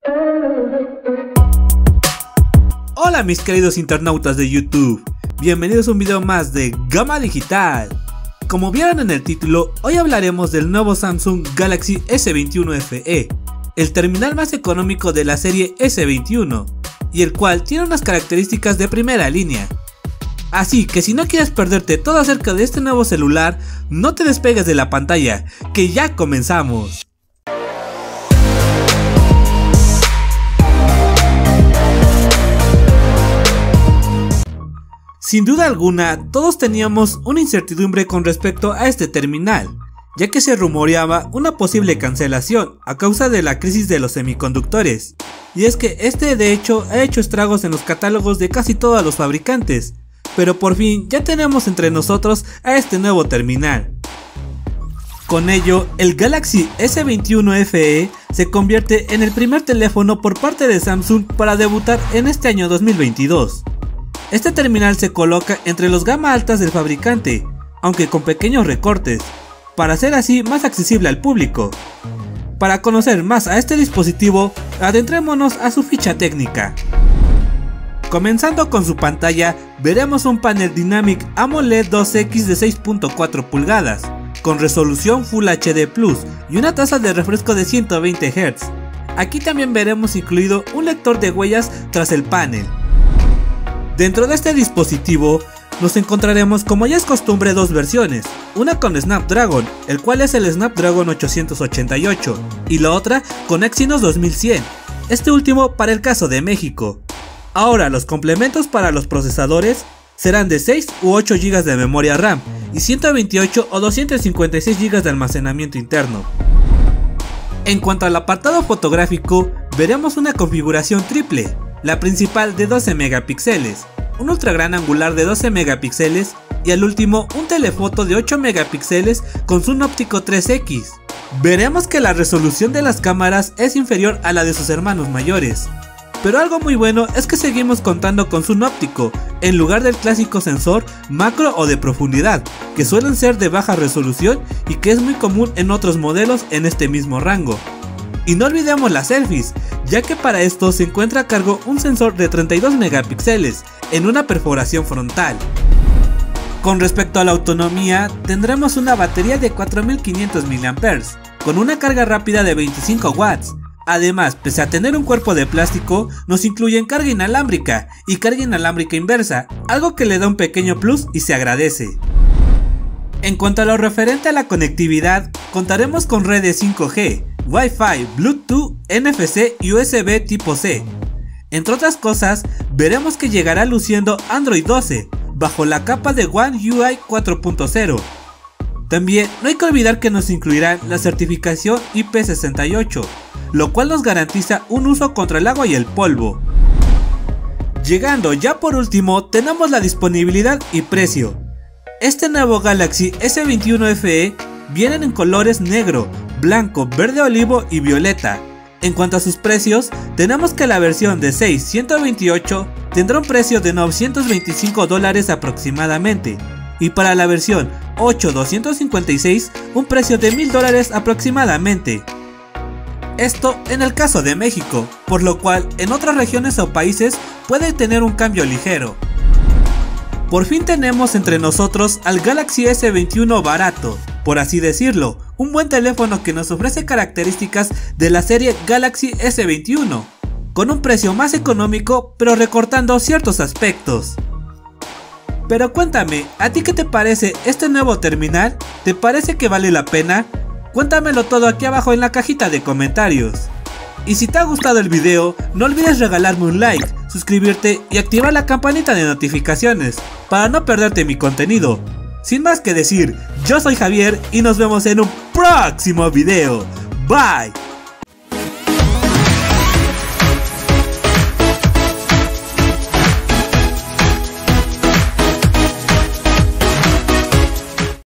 Hola mis queridos internautas de YouTube, bienvenidos a un video más de Gama Digital. Como vieron en el título, hoy hablaremos del nuevo Samsung Galaxy S21 FE, el terminal más económico de la serie S21, y el cual tiene unas características de primera línea. Así que si no quieres perderte todo acerca de este nuevo celular, no te despegues de la pantalla, que ya comenzamos. Sin duda alguna, todos teníamos una incertidumbre con respecto a este terminal, ya que se rumoreaba una posible cancelación a causa de la crisis de los semiconductores, y es que este de hecho ha hecho estragos en los catálogos de casi todos los fabricantes, pero por fin ya tenemos entre nosotros a este nuevo terminal. Con ello, el Galaxy S21 FE se convierte en el primer teléfono por parte de Samsung para debutar en este año 2022. Este terminal se coloca entre los gama altas del fabricante, aunque con pequeños recortes, para ser así más accesible al público. Para conocer más a este dispositivo, adentrémonos a su ficha técnica. Comenzando con su pantalla, veremos un panel Dynamic AMOLED 2X de 6.4 pulgadas, con resolución Full HD Plus y una tasa de refresco de 120 Hz. Aquí también veremos incluido un lector de huellas tras el panel. Dentro de este dispositivo nos encontraremos, como ya es costumbre, dos versiones, una con Snapdragon, el cual es el Snapdragon 888, y la otra con Exynos 2100, este último para el caso de México. Ahora los complementos para los procesadores serán de 6 u 8 GB de memoria RAM y 128 o 256 GB de almacenamiento interno. En cuanto al apartado fotográfico, veremos una configuración triple. La principal de 12 megapíxeles, un ultra gran angular de 12 megapíxeles y al último un telefoto de 8 megapíxeles con zoom óptico 3x. Veremos que la resolución de las cámaras es inferior a la de sus hermanos mayores, pero algo muy bueno es que seguimos contando con zoom óptico en lugar del clásico sensor macro o de profundidad, que suelen ser de baja resolución y que es muy común en otros modelos en este mismo rango. Y no olvidemos las selfies, ya que para esto se encuentra a cargo un sensor de 32 megapíxeles en una perforación frontal. Con respecto a la autonomía, tendremos una batería de 4500 mAh con una carga rápida de 25 watts. Además, pese a tener un cuerpo de plástico, nos incluyen carga inalámbrica y carga inalámbrica inversa, algo que le da un pequeño plus y se agradece. En cuanto a lo referente a la conectividad, contaremos con redes 5G, Wi-Fi, Bluetooth, NFC y USB tipo C. Entre otras cosas, veremos que llegará luciendo Android 12, bajo la capa de One UI 4.0. También no hay que olvidar que nos incluirán la certificación IP68, lo cual nos garantiza un uso contra el agua y el polvo. Llegando ya por último, tenemos la disponibilidad y precio. Este nuevo Galaxy S21 FE vienen en colores negro, blanco, verde olivo y violeta. En cuanto a sus precios, tenemos que la versión de 6/128 tendrá un precio de $925 aproximadamente, y para la versión 8/256 un precio de $1000 aproximadamente. Esto en el caso de México, por lo cual en otras regiones o países puede tener un cambio ligero. Por fin tenemos entre nosotros al Galaxy S21 barato, por así decirlo, un buen teléfono que nos ofrece características de la serie Galaxy S21, con un precio más económico pero recortando ciertos aspectos. Pero cuéntame, ¿a ti qué te parece este nuevo terminal? ¿Te parece que vale la pena? Cuéntamelo todo aquí abajo en la cajita de comentarios. Y si te ha gustado el video, no olvides regalarme un like, suscribirte y activar la campanita de notificaciones para no perderte mi contenido. Sin más que decir, yo soy Javier y nos vemos en un próximo video. Bye.